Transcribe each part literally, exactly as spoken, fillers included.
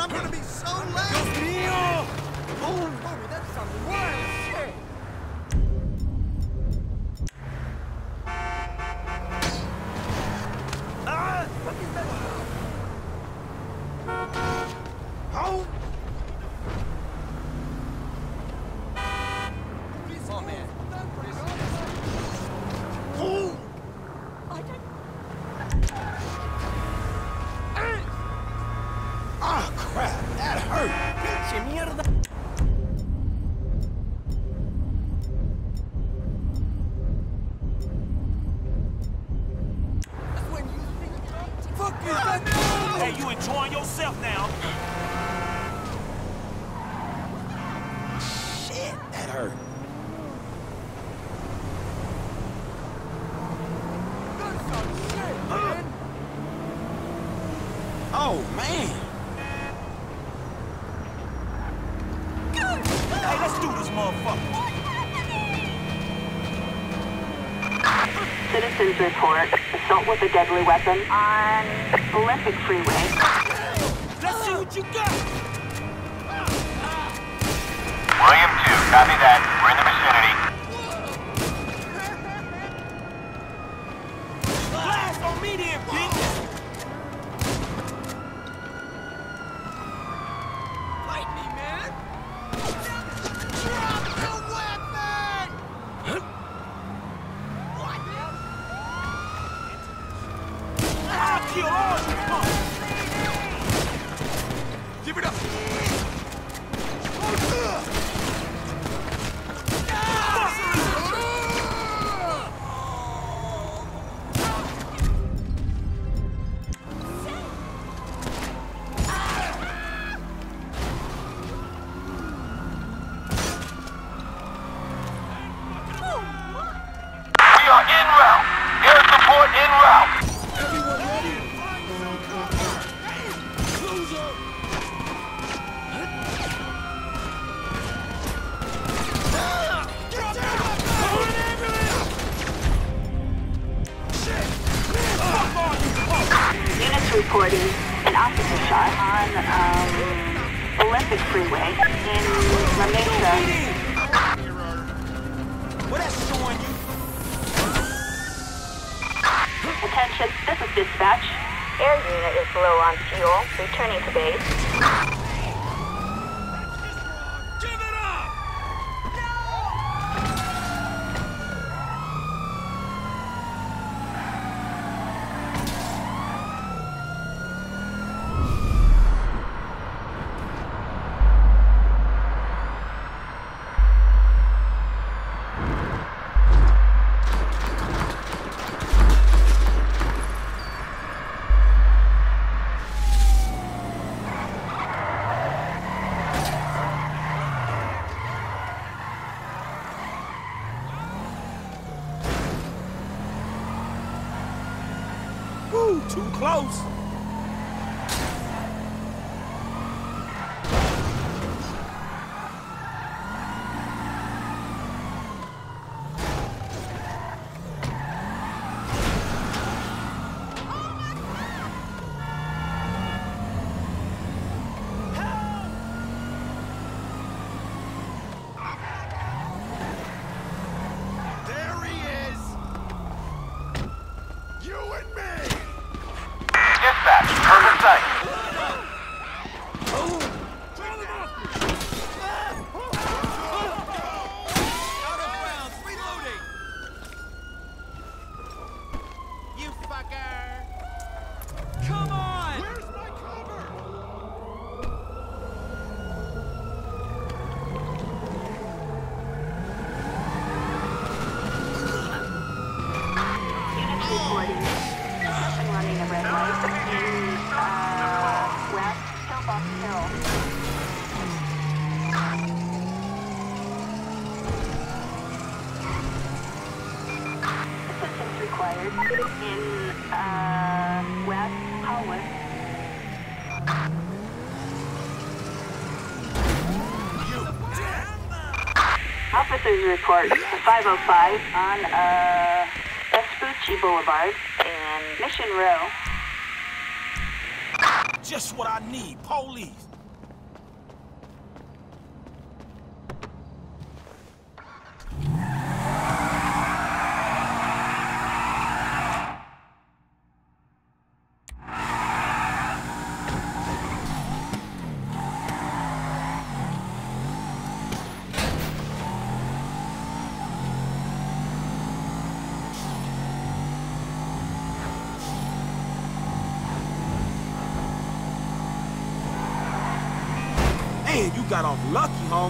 I'm gonna be so late! Dios mío! Oh, homie, that's some wild shit! Ah! What is that? Oh! Oh, man. Oh! I don't... Oh, crap! That hurt! Pinche mierda! Fuck you, that... Hey, you enjoying yourself now? Shit! That hurt. That's some shit, man! Oh, man! Hey, let's do this, motherfucker. Citizens report assault with a deadly weapon on Olympic Freeway. Let's see what you got. William two, copy that. We're in the vicinity. Blast on me then, bitch. Fight me, man! Drop the weapon! What? I'll kill all you punks. Give it up! We are en route. Air support en route. Everyone ready? Units reporting an officer shot on um, Olympic Freeway in La Mesa. What that's showing you? Attention, this is dispatch. Air unit is low on fuel, returning to base. Give it up! Woo, too close. There he is! You and me! Dispatch, perfect sight. Out of bounds, reloading! You fucker! Come on! Where's my cover? Units reporting and running a red light in uh, West Hillbox Hill. Assistance required in uh, West Hollywood. Officers report five oh five on uh, Vespucci Boulevard in Mission Row. Just what I need. Police. Man, you got off lucky, homie.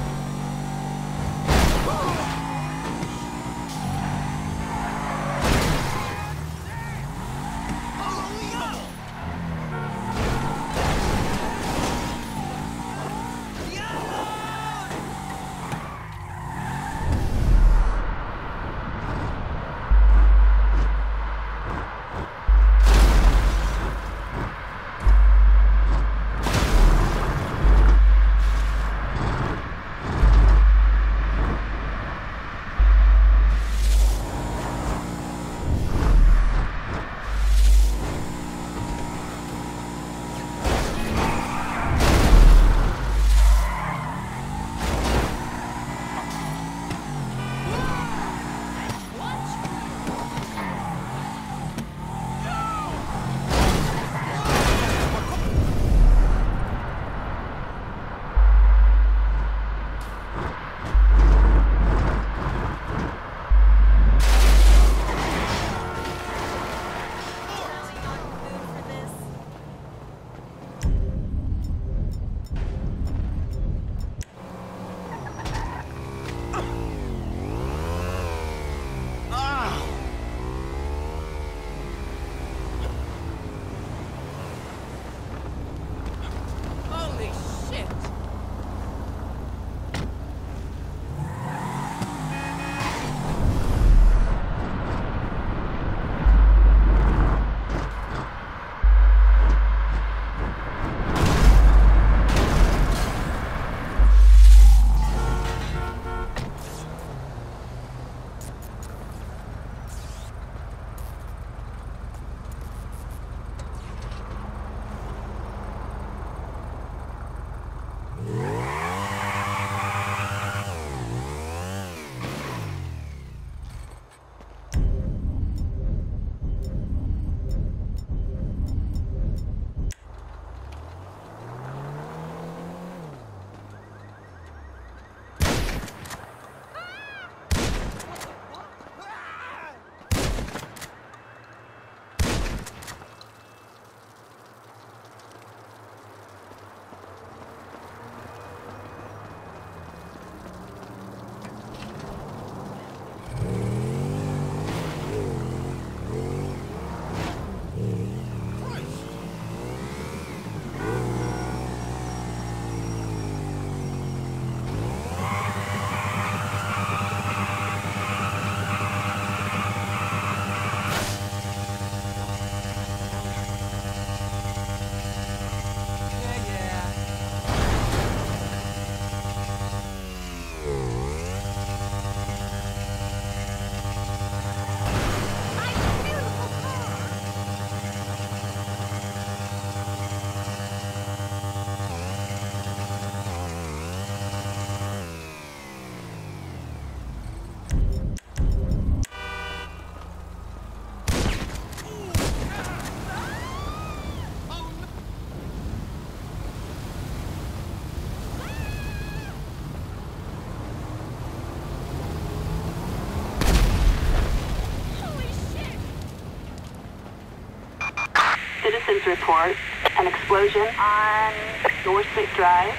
Citizens report an explosion on Dorset Drive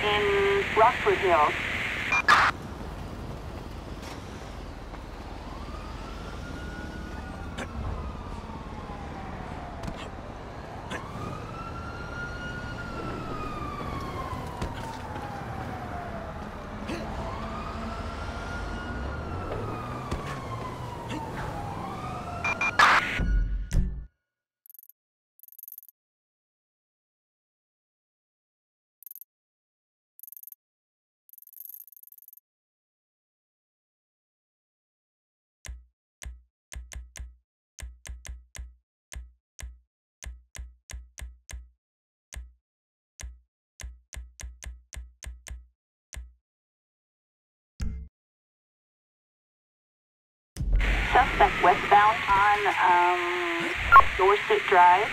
in Rockford Hills. Suspect westbound on um, Dorset Drive.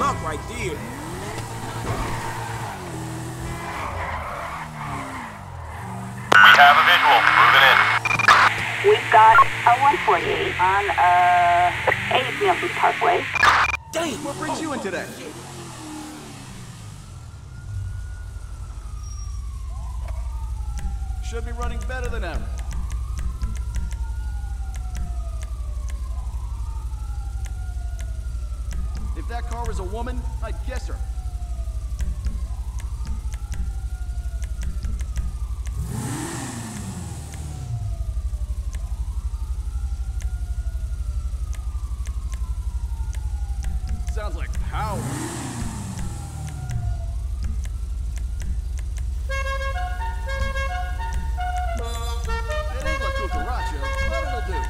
junk right there. We have a visual. Moving in. We've got a one forty-eight on uh, eighth Nielsen Parkway. Damn. What brings you in today? Should be running better than ever. If that car was a woman, I'd guess her. Sounds like power. It ain't La Cucaracha, but it'll do.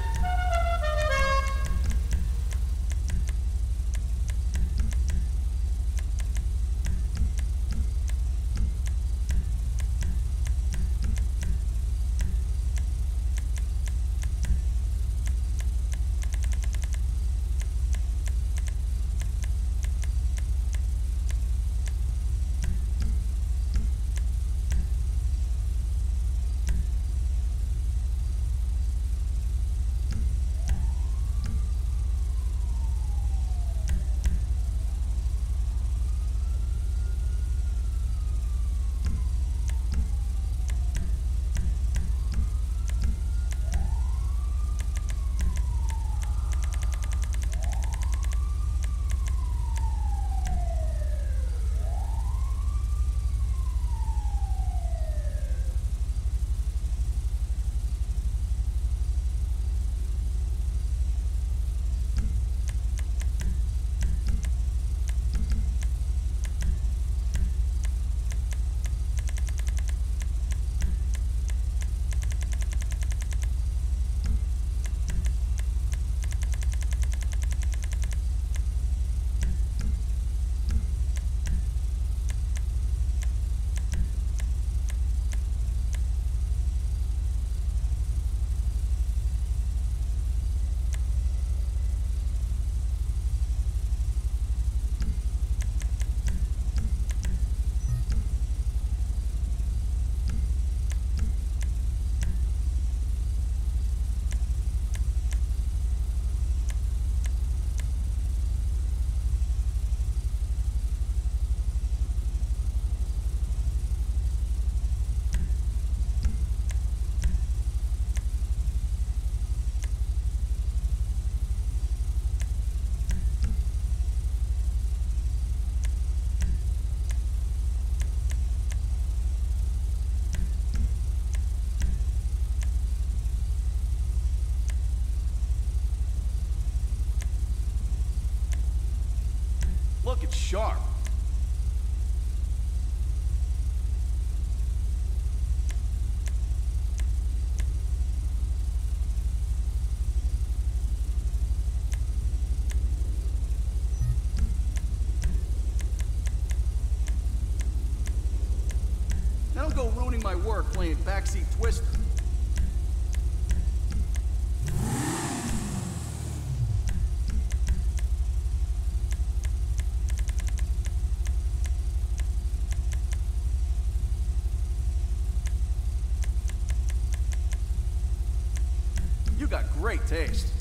Look, it's sharp. Now don't go ruining my work playing backseat Twister. You got great taste.